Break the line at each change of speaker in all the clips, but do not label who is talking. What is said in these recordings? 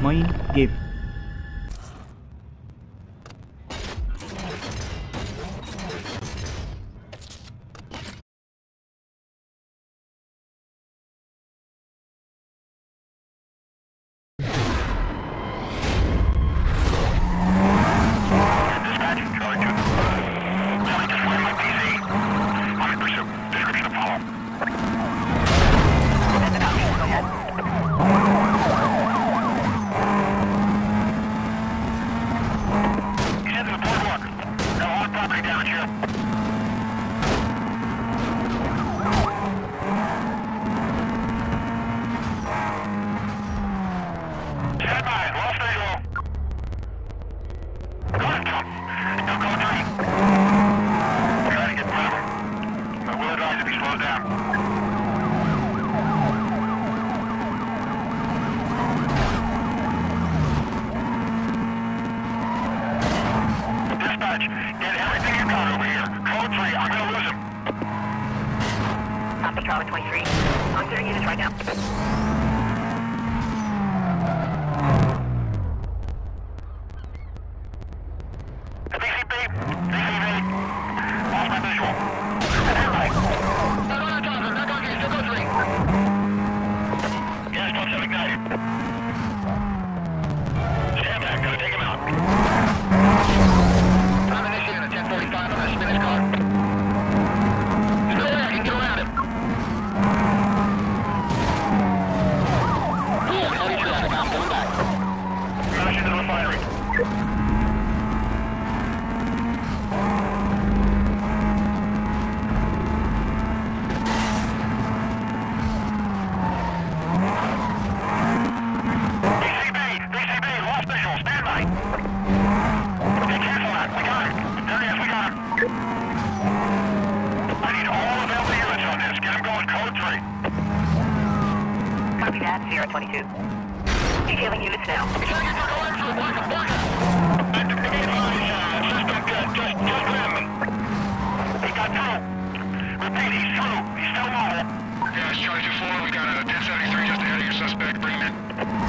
Main game.
Charlie 23. I'm clearing units right now. DCP, lost my visual. Back on top, back on gate, still go 3. Gas pumps have ignited. Stand back, gotta take him out. I'm initiating a 1045 on that Spanish car. Still there, I can get around him. Cool, heavy traffic, I'm coming back. Crash into the refinery. Copy that, Sierra 22. Detailing units now. He got through. Repeat, he's through. He's still mobile. Yeah, it's Charlie 24. We got a 1073 just ahead of your suspect. Bring him in.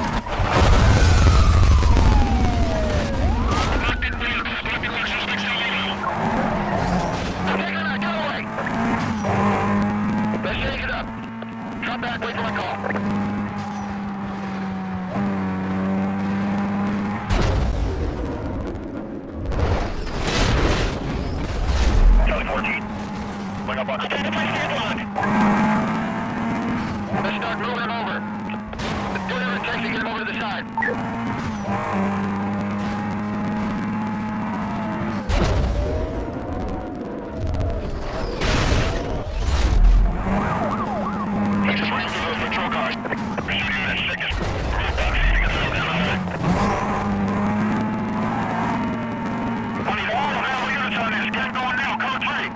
Locked in field. Locked in suspect still leaving. Take him out. Get away. Let's shake it up. Drop back. Wait for my call. Charlie 14. Look up on. Stand on. Let's start moving him over. Do whatever it takes to get him over to the side. He just ran through those patrol cars. Shooting that sickest. I need all available units on this. Get him going now. Code 3.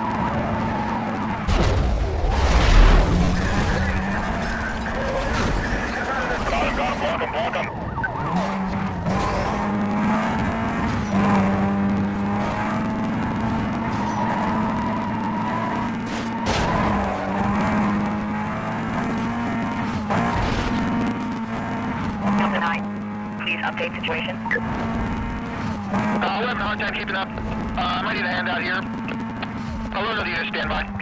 Got him. Block him. Delta 9, please update situation. We're having a hard time keeping up. I might need a hand out here. Alert of the unit, stand by.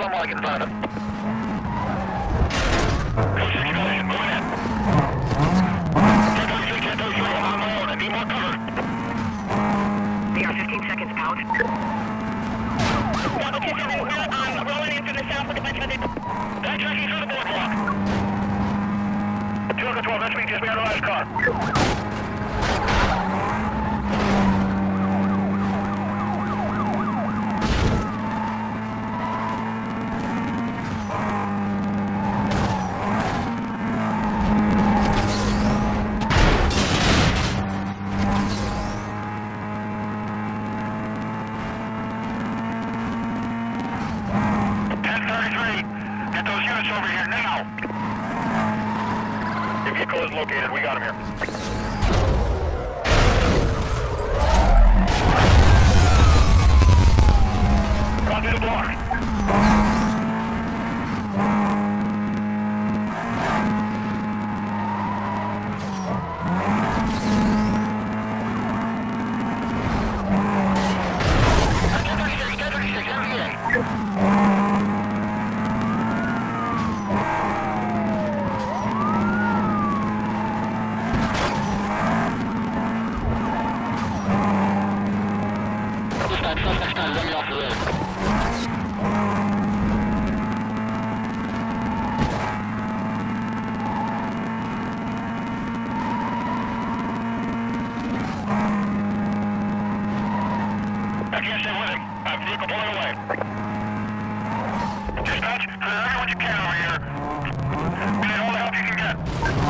one like in front of it. Go 6 million, moving in. Get those 3, I'm alone, I need more cover. We are 15 seconds out. Double 27, we're rolling in from the south with a bunch of other... That's tracking through the boardwalk. 2 of the 12, that's me, just behind the last car. Over here now! Your vehicle is located, we got him here. Copy the block. Get 36, MVA. I can't stay with him. I have vehicle pulling away. Dispatch, clear everyone you can over here. We need all the help you can get.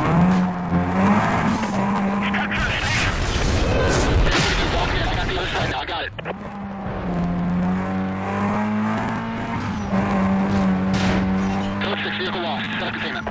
He's cut through the station. I got the other side now. I got it. Code 6, vehicle lost. Set up containment.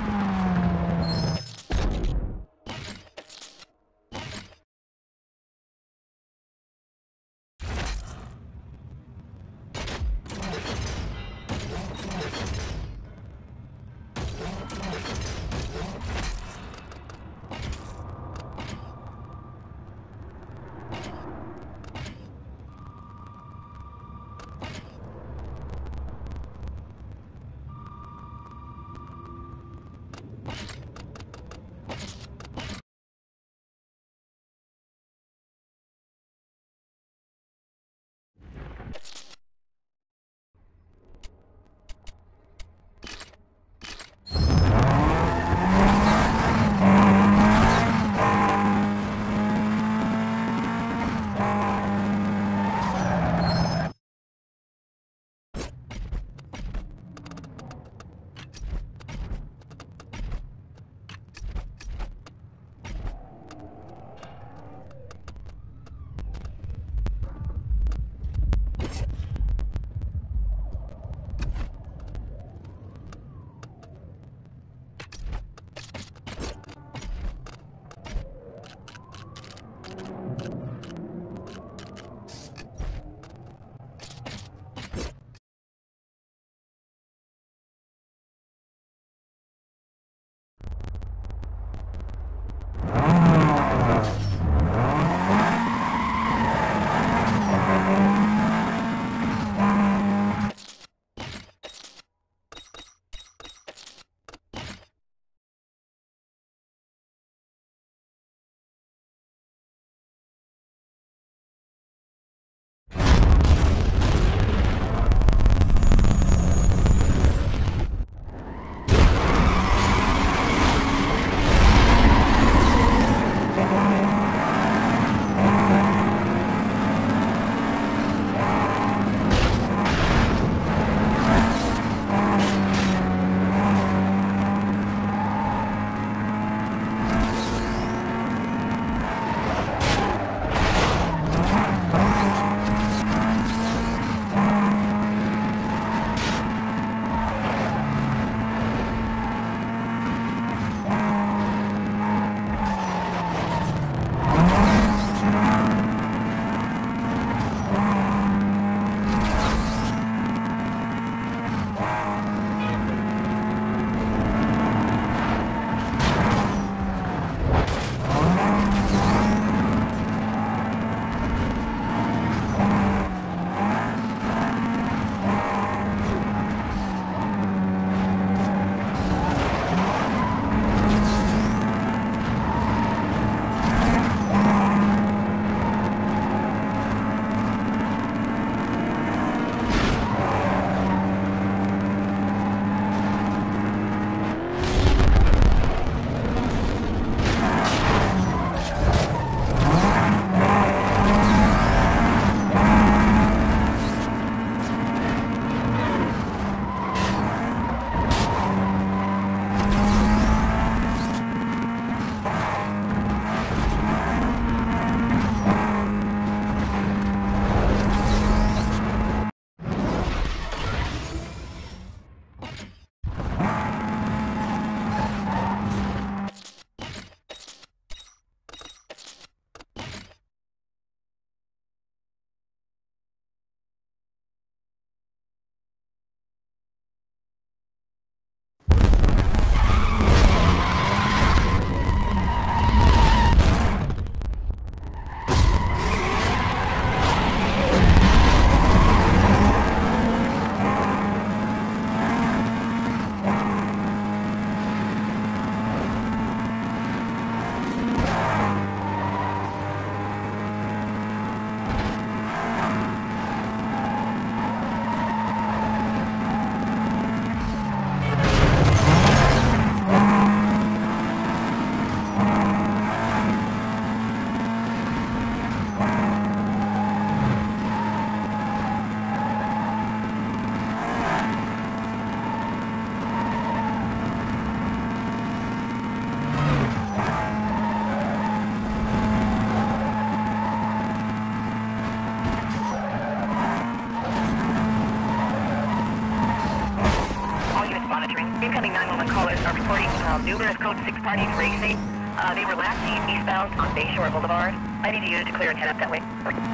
monitoring. Incoming 911 callers are reporting numerous code 6 parties racing. They were last seen eastbound on Bayshore Boulevard. I need you to clear and head up that way.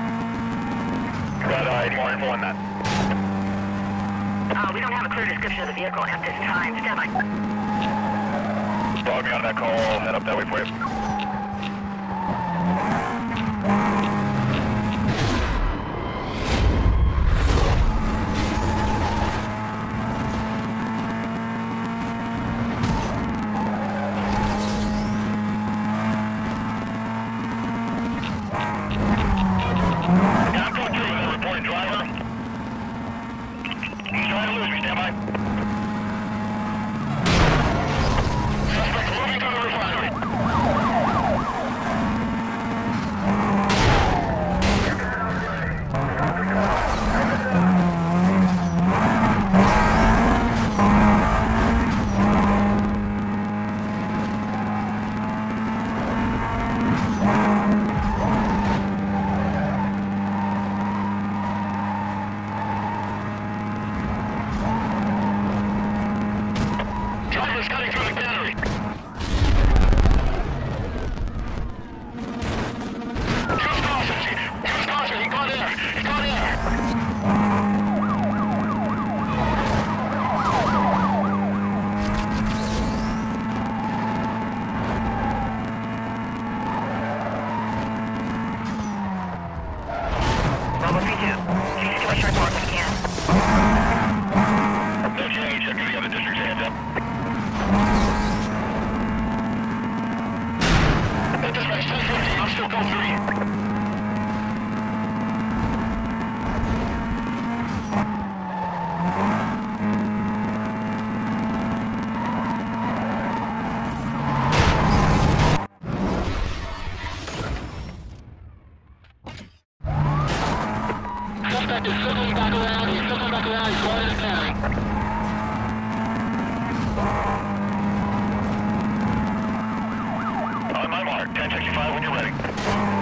Got any more info on that?
We don't have a clear description of the vehicle at this time. Stand by.
Log me on that call. I'll head up that way for you. Suspect is circling back around. He's circling back around. He's going to the county. On my mark. 1065 when you're ready.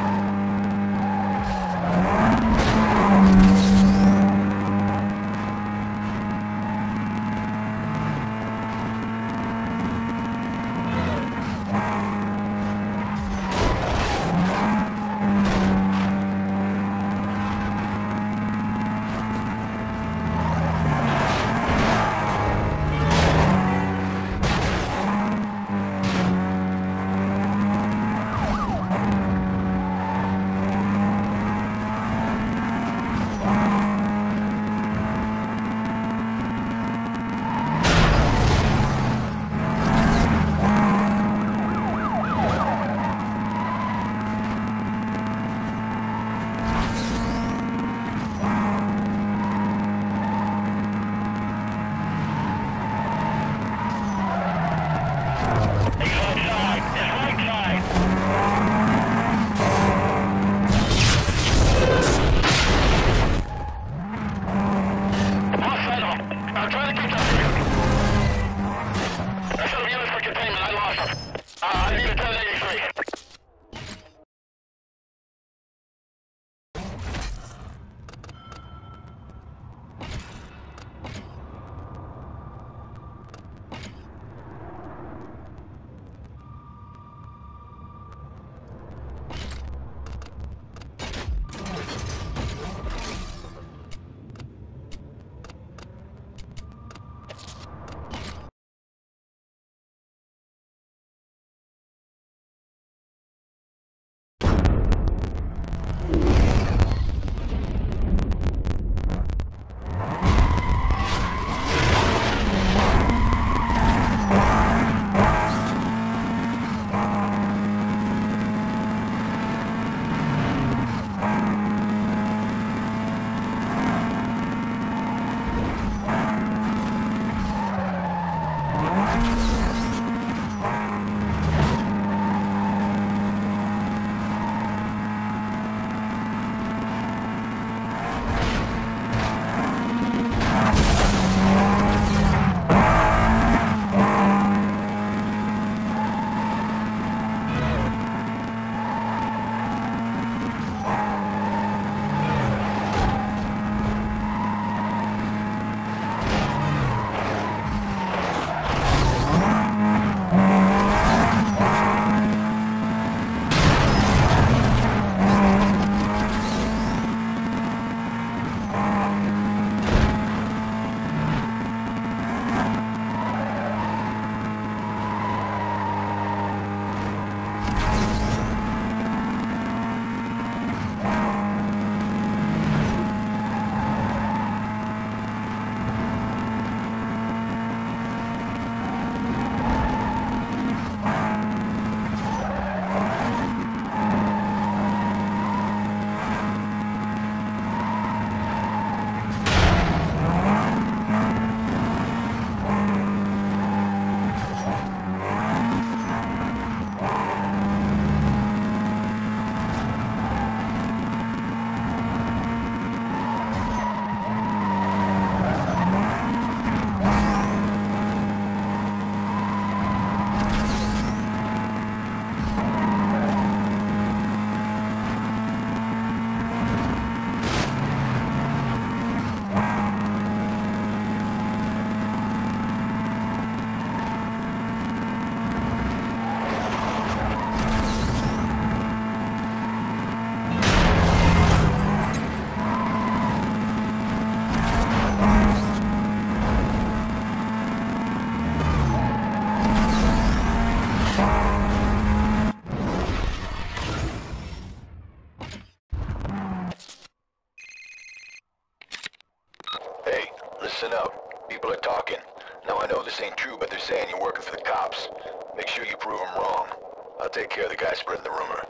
Hey, listen up. People are talking. Now I know this ain't true, but they're saying you're working for the cops. Make sure you prove them wrong. I'll take care of the guy spreading the rumor.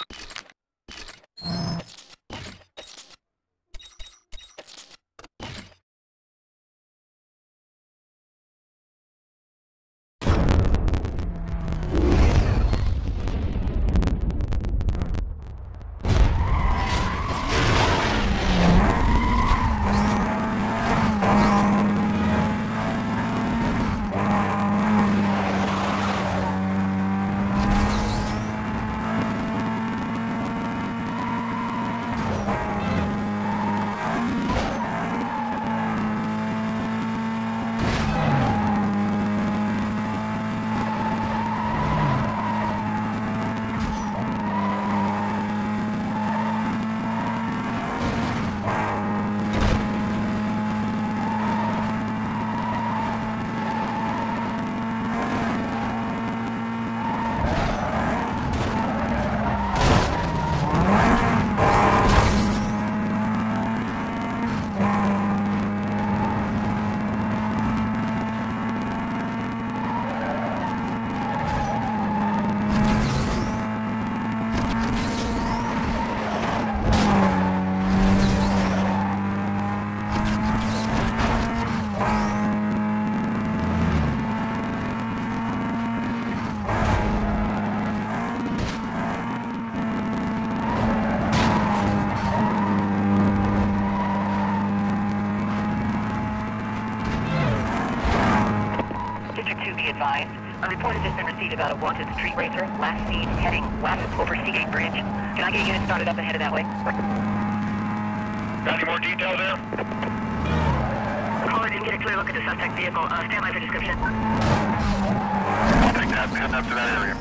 A report has just been received about a wanted street racer, last seen heading west over Seagate Bridge. Can I get a unit started up and headed that way?
Got any more detail there?
Caller didn't get a clear look at the suspect vehicle. Stand by for description.
I'll take that. Heading up to that area.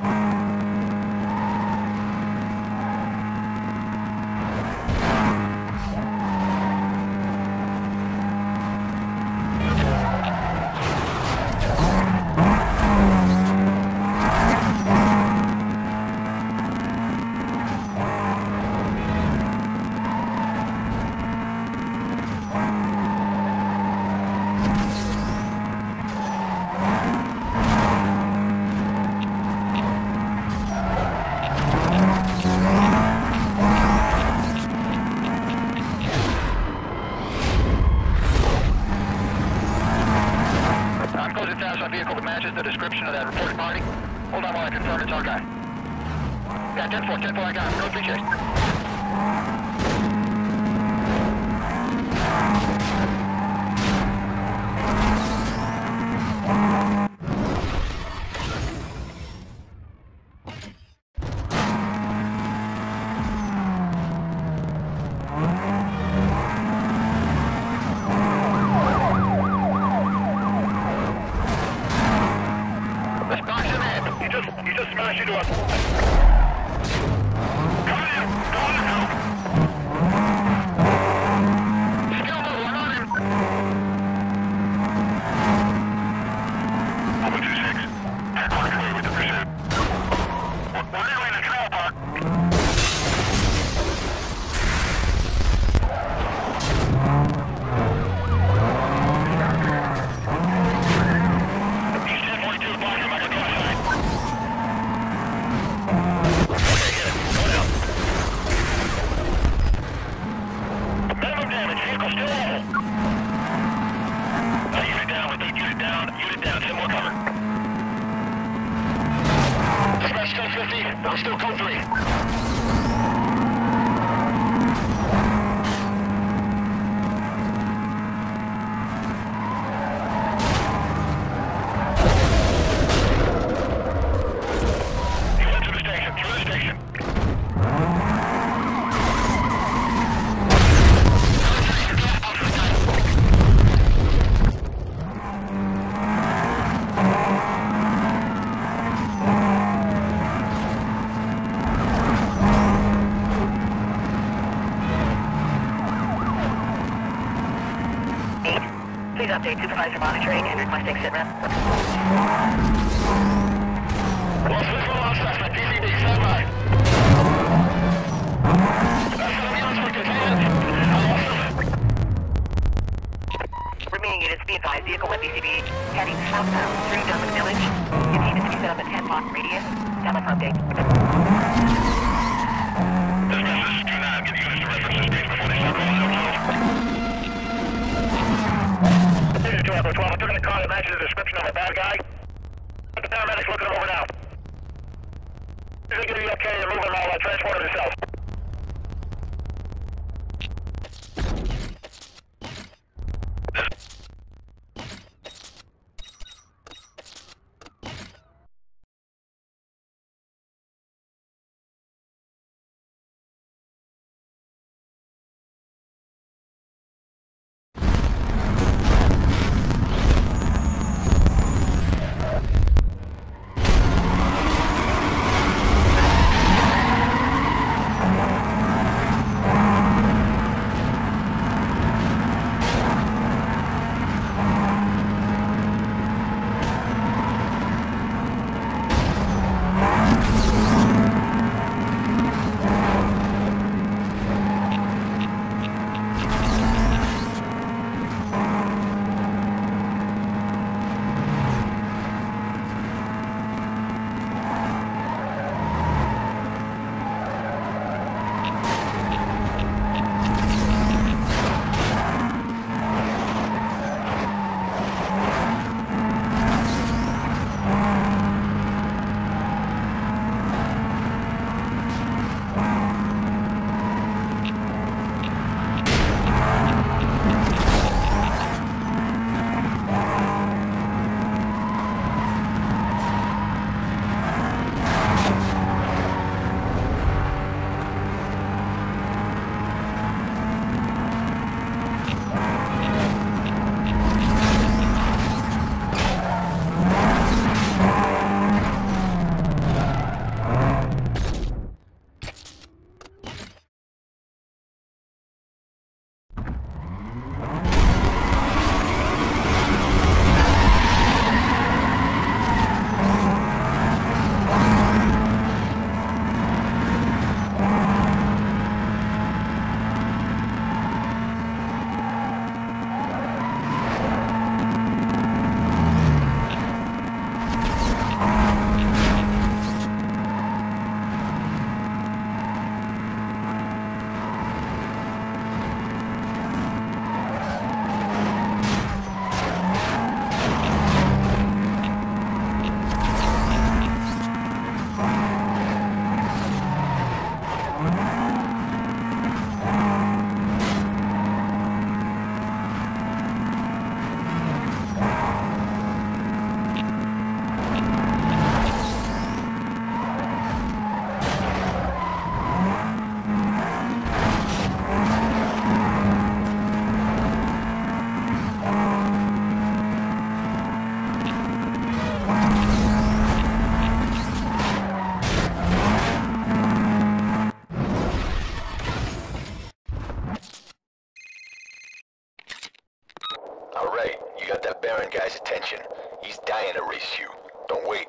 Vehicle that matches the description of that reported party. Hold on while I confirm it's our guy. Yeah, 10-4, I got him. Go 3 chase. You just smashed into us. Come in! Go on and help! Skill move, we're on him! Over 2-6. Park away with the pursuit. We're nearly in the trailer park. He's 1042 block him. I got the other side. Still 50, I'm still code 3.
Please update supervisor monitoring and requesting sit rep.
Lost visual on suspect, PCD, stand by. That's going to be on for containment.
Swinging units, be advised, vehicle at BCB, heading southbound through Dunlop Village. Containment to be set up at 10 block radius. Download for update.
Dispatch, this is 2-9. Get units to reference this base before they start rolling out. This is 2 12. I took in a car that matches the description of a bad guy. The paramedics looking him over now. Is it going to be okay to move him while transport him himself?
Alright, you got that Baron guy's attention. He's dying to race you. Don't wait.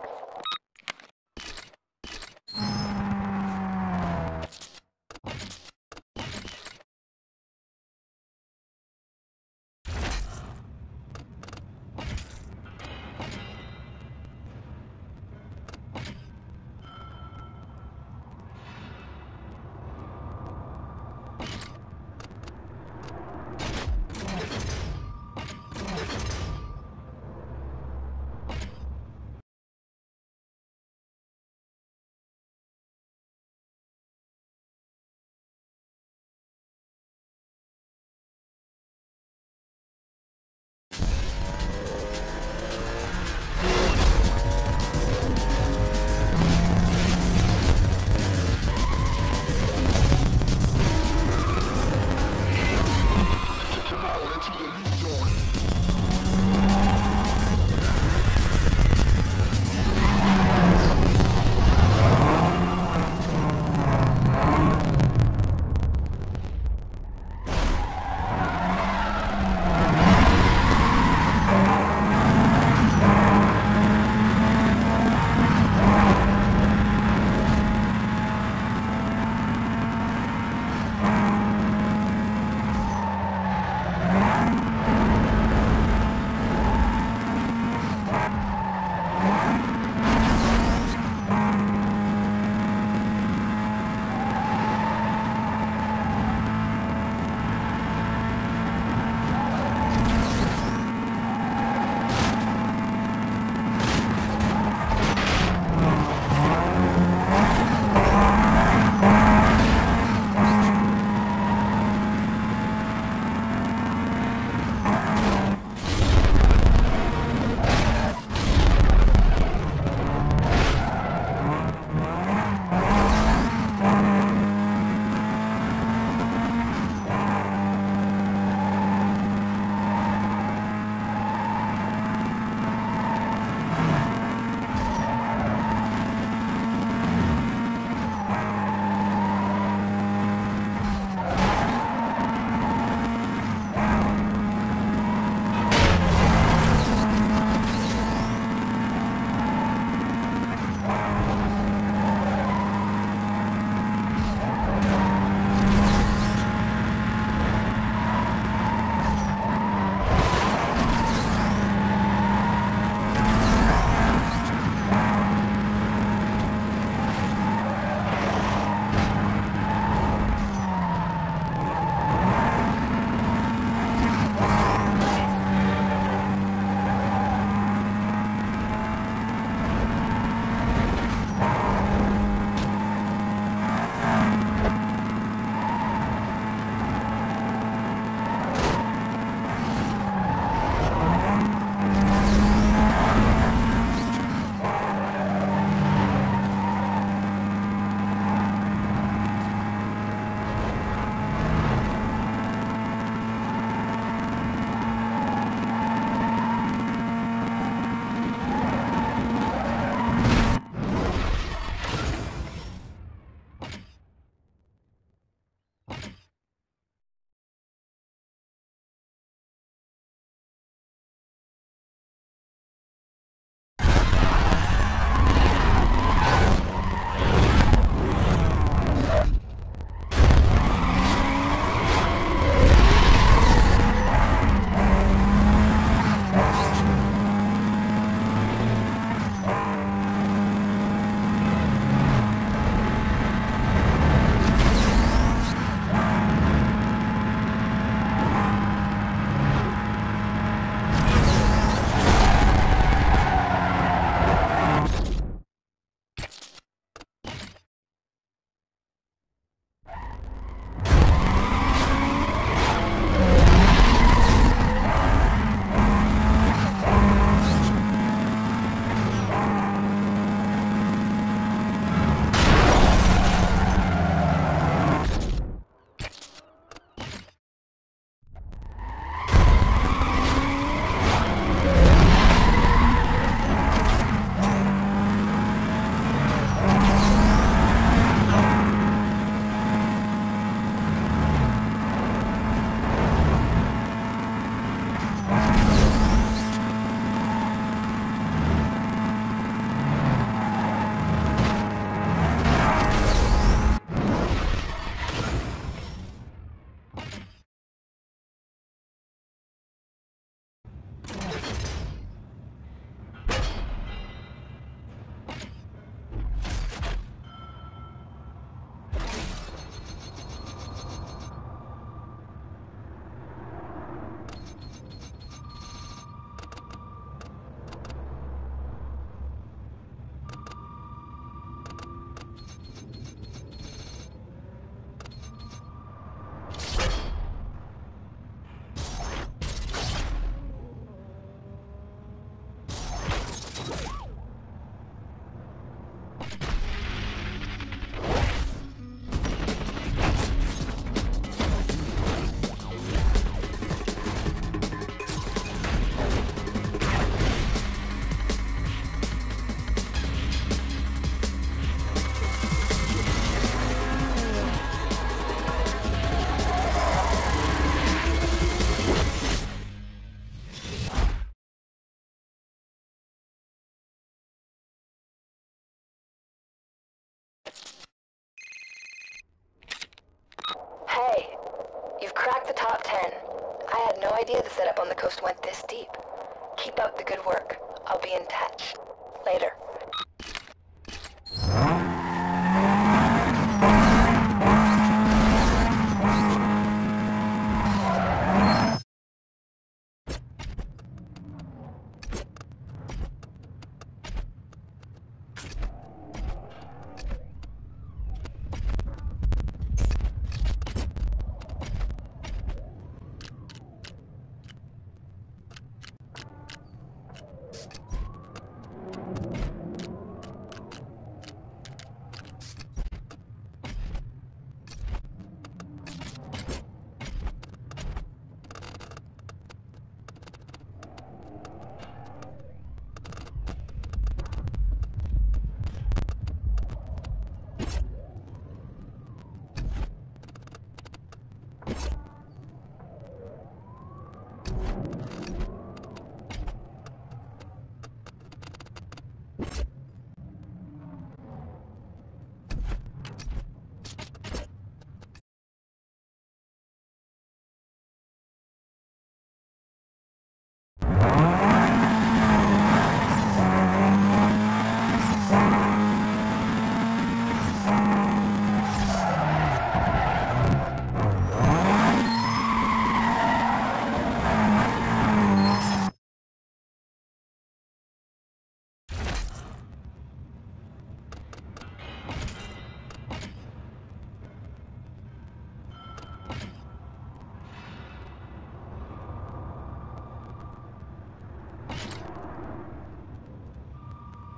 Hey, you've cracked the top 10. I had no idea the setup on the coast went this deep. Keep up the good work. I'll be in touch. Later.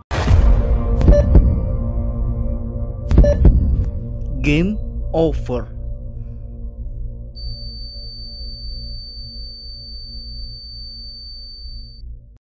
Game over.